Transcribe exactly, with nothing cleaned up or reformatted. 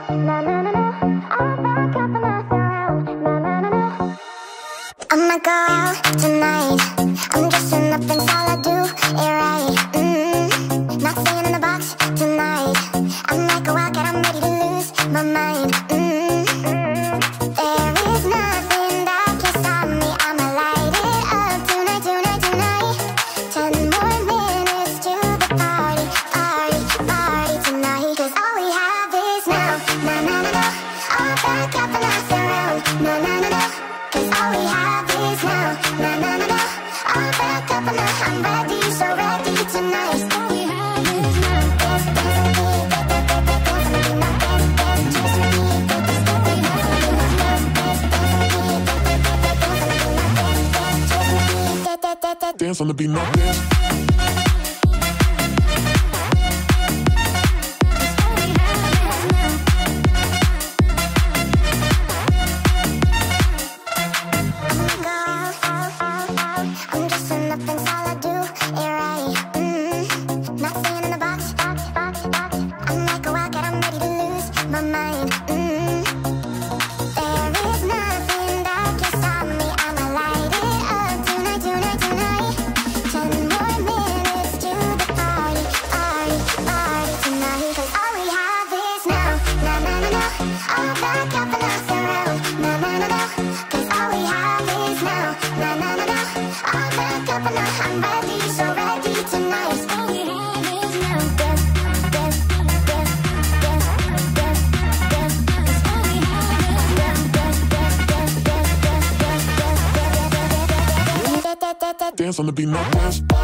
I'm a girl tonight. I'm dressing up and all I do it right. Mm-hmm. Not staying in the box tonight. I'm like a rocket, I'm ready to lose my mind. Mm-hmm. There is nothing that can stop me. I'ma light it up tonight, tonight, tonight. Ten more minutes to the party, party, party tonight. Cause all we have is now. Na na na na. I'll back up and last around. Na na na na. Cause all we have is now. Na na na na. I'll back up and now. I'm ready, so ready tonight. All we have is now. Dance, dance on me, dance, dance, dance, dance on me, now dance, dance, dance on me, dance, dance. All we have is now. Dance, dance on me, dance, dance, dance on me, now dance, dance, dance, dance, dance. Dance on the beat, now dance. I'm dressing up and all I do it right. Mm-hmm. Not staying in the box, box, box, box. I'm like a rocket, I'm ready to lose my mind. Mm-hmm. There is nothing that can stop me. I'ma light it up tonight, tonight, tonight. Ten more minutes to the party, party, party tonight. Cause all we have is now. Na na na na. I'll back up and last around. Na na na na. Cause all we have is now. Na na na na. I'll back up and now. I'm ready, so ready tonight. All we have is now. Dance, dance, dance, dance, dance, dance. Cause all we have is now. Dance, dance, dance, dance, dance, dance, dance, dance, dance, dance, dance, dance, dance, dance. Dance on the beat, now dance.